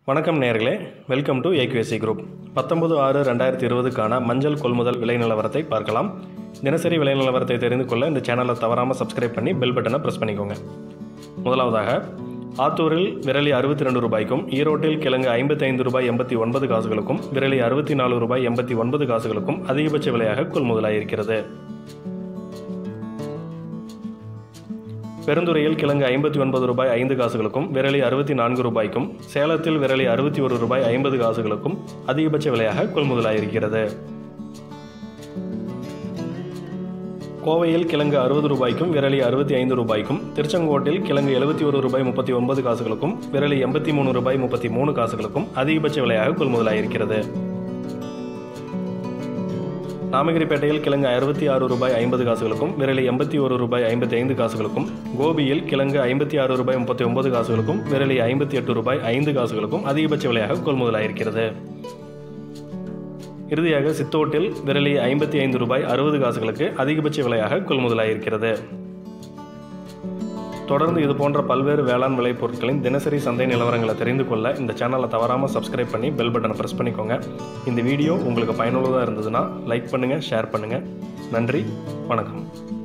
வணக்கம் நேயர்களே, welcome to AQSC group. 19/6/2020க்கான மஞ்சள் கொள்முதல் விலை நிலவரத்தை பார்க்கலாம். தினசரி விலை நிலவரத்தை தெரிந்து கொள்ள இந்த சேனலை தவறாமல் சப்ஸ்கிரைப் பண்ணி பெல் பட்டனை ப்ரெஸ் பண்ணிக்கோங்க. முதலாவதாக ஆத்தூரில் விரலி ₹62க்கும், ஈரோட்டில் கிழங்கு ₹55.89 விரலி ₹64.89 அதிகபட்ச விலையாக கொள்முதலாயிருக்கிறது. பெருந்துறையில் கிழங்கு ₹59.05 விரலி ₹64, சேலத்தில் விரலி ₹61.50 அதிகபட்ச விலையாக கொள்முதலாயிருக்கிறது. கோவையில் கிழங்கு ₹60க்கும் விரலி ₹65, திருச்செங்கோட்டில் கிழங்கு ₹71.39 விரலி ₹83.33 அதிகபட்ச விலையாக கொள்முதலாயிருக்கிறது. நாமகிரிப்பேட்டையில் கிழங்கு ₹66.50 விரலி ₹81.55, கோபியில் கிழங்கு ₹56.39 விரலி ₹58.05 அதிகபட்ச விலையாக கொள்முதலாயிருக்கிறது. இறுதியாக சித்தோட்டில் விரலி ₹55.60 அதிகபட்ச விலையாக கொள்முதலாயிருக்கிறது. தொடர்ந்து இது போன்ற பல்வேறு வேளாண் விளைபொருட்களின் தினசரி சந்தை நிலவரங்களை தெரிந்து கொள்ள இந்த சேனலை தவறாமல் சப்ஸ்கிரைப் பண்ணி பெல் பட்டனை ப்ரெஸ் பண்ணிக்கோங்க. இந்த வீடியோ உங்களுக்கு பயனுள்ளதாக இருந்ததுன்னா லைக் பண்ணுங்கள், ஷேர் பண்ணுங்கள். நன்றி, வணக்கம்.